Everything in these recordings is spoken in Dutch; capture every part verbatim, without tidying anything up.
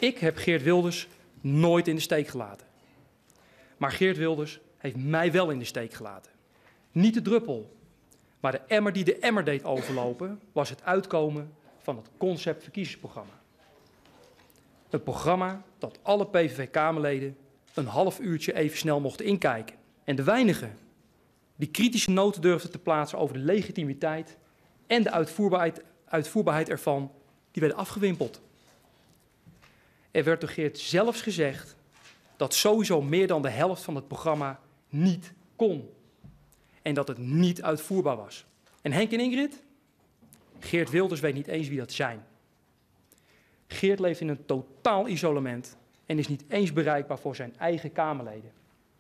Ik heb Geert Wilders nooit in de steek gelaten. Maar Geert Wilders heeft mij wel in de steek gelaten. Niet de druppel, maar de emmer die de emmer deed overlopen, was het uitkomen van het Concept verkiezingsprogramma. Een programma dat alle P V V-Kamerleden een half uurtje even snel mochten inkijken. En de weinigen die kritische noten durfden te plaatsen over de legitimiteit en de uitvoerbaarheid, uitvoerbaarheid ervan, die werden afgewimpeld. Er werd door Geert zelfs gezegd dat sowieso meer dan de helft van het programma niet kon. En dat het niet uitvoerbaar was. En Henk en Ingrid? Geert Wilders weet niet eens wie dat zijn. Geert leeft in een totaal isolement en is niet eens bereikbaar voor zijn eigen Kamerleden.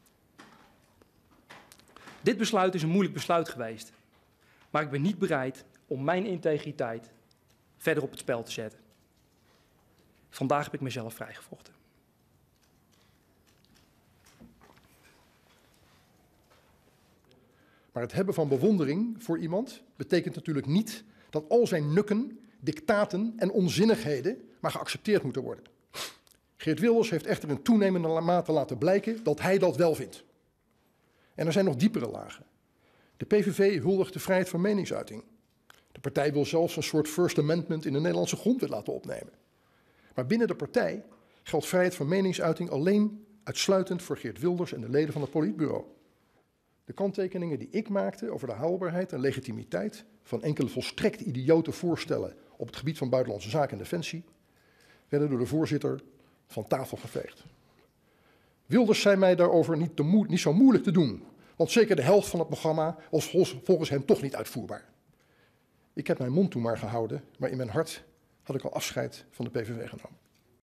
Dit besluit is een moeilijk besluit geweest. Maar ik ben niet bereid om mijn integriteit verder op het spel te zetten. Vandaag heb ik mezelf vrijgevochten. Maar het hebben van bewondering voor iemand betekent natuurlijk niet dat al zijn nukken, dictaten en onzinnigheden maar geaccepteerd moeten worden. Geert Wilders heeft echter in toenemende mate laten blijken dat hij dat wel vindt. En er zijn nog diepere lagen. De P V V huldigt de vrijheid van meningsuiting. De partij wil zelfs een soort First Amendment in de Nederlandse grondwet laten opnemen. Maar binnen de partij geldt vrijheid van meningsuiting alleen uitsluitend voor Geert Wilders en de leden van het politbureau. De kanttekeningen die ik maakte over de haalbaarheid en legitimiteit van enkele volstrekt idiote voorstellen op het gebied van buitenlandse zaken en defensie, werden door de voorzitter van tafel geveegd. Wilders zei mij daarover niet, te moe, niet zo moeilijk te doen, want zeker de helft van het programma was volgens hem toch niet uitvoerbaar. Ik heb mijn mond toen maar gehouden, maar in mijn hart had ik al afscheid van de P V V genomen.